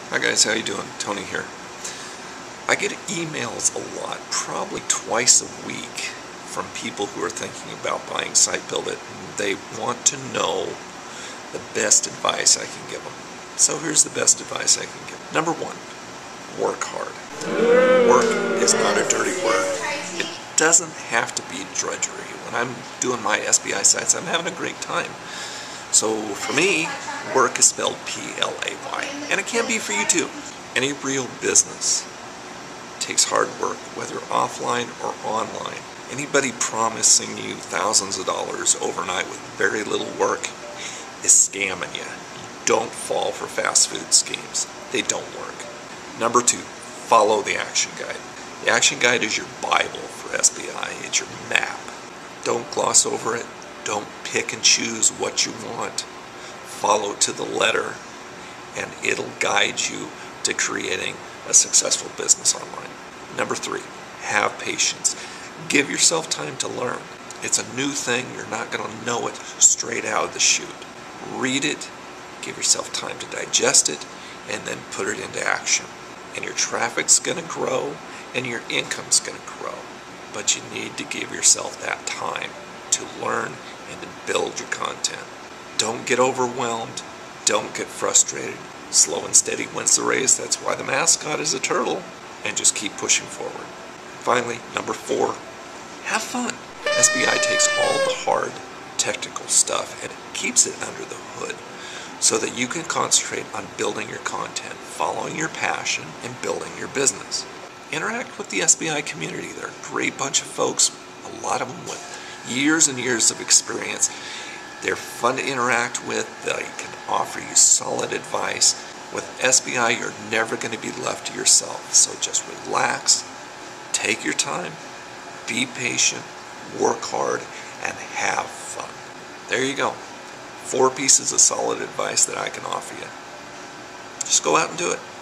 Hi guys, how you doing? Tony here. I get emails a lot, probably twice a week, from people who are thinking about buying SiteBuildIt, and they want to know the best advice I can give them. So here's the best advice I can give. Number one, work hard. Work is not a dirty word. It doesn't have to be drudgery. When I'm doing my SBI sites, I'm having a great time. So for me, work is spelled P-L-A-Y, and it can be for you too. Any real business takes hard work, whether offline or online. Anybody promising you thousands of dollars overnight with very little work is scamming you. Don't fall for fast food schemes. They don't work. Number two, follow the action guide. The action guide is your Bible for SBI. It's your map. Don't gloss over it. Don't pick and choose what you want. Follow to the letter, and it'll guide you to creating a successful business online. Number three, have patience. Give yourself time to learn. It's a new thing. You're not going to know it straight out of the chute. Read it, give yourself time to digest it, and then put it into action. And your traffic's going to grow, and your income's going to grow. But you need to give yourself that time to learn and to build your content. Don't get overwhelmed. Don't get frustrated. Slow and steady wins the race. That's why the mascot is a turtle. And just keep pushing forward. Finally, number four, have fun. SBI takes all the hard technical stuff and keeps it under the hood so that you can concentrate on building your content, following your passion, and building your business. Interact with the SBI community. They're a great bunch of folks, a lot of them with years and years of experience. They're fun to interact with. They can offer you solid advice. With SBI, you're never going to be left to yourself. So just relax, take your time, be patient, work hard, and have fun. There you go. 4 pieces of solid advice that I can offer you. Just go out and do it.